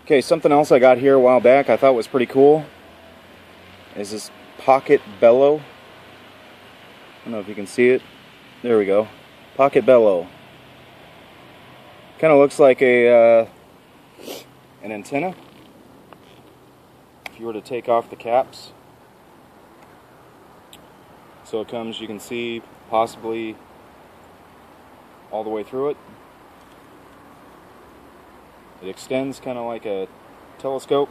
Okay, something else I got here a while back I thought was pretty cool is this Pocket Bellow. I don't know if you can see it. There we go. Pocket Bellow. Kind of looks like an antenna. If you were to take off the caps. So it comes, you can see possibly all the way through it. It extends kind of like a telescope.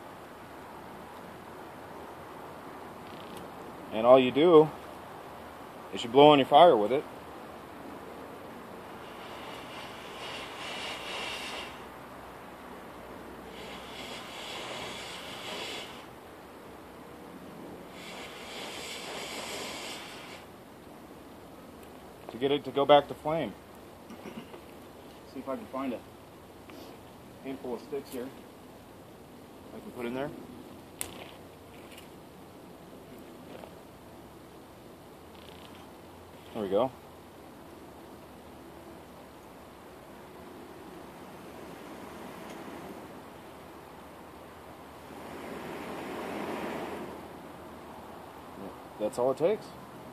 And all you do is you blow on your fire with it. To get it to go back to flame. See if I can find a handful of sticks here I can put in there. There we go. That's all it takes.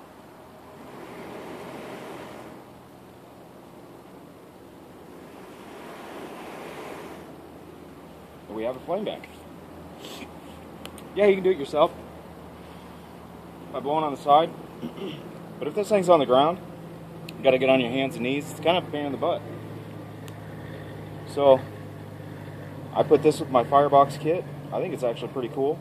And we have a flame back. Yeah, you can do it yourself by blowing on the side. But if this thing's on the ground, you got to get on your hands and knees. It's kind of a pain in the butt. So I put this with my firebox kit. I think it's actually pretty cool.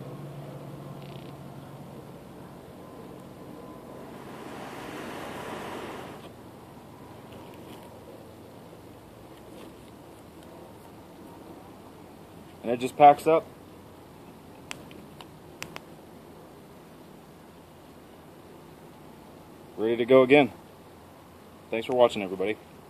And it just packs up. Ready to go again. Thanks for watching, everybody.